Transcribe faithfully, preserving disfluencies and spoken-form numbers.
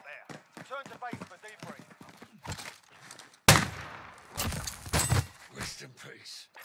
out there. Turn to base for debrief. Rest in peace.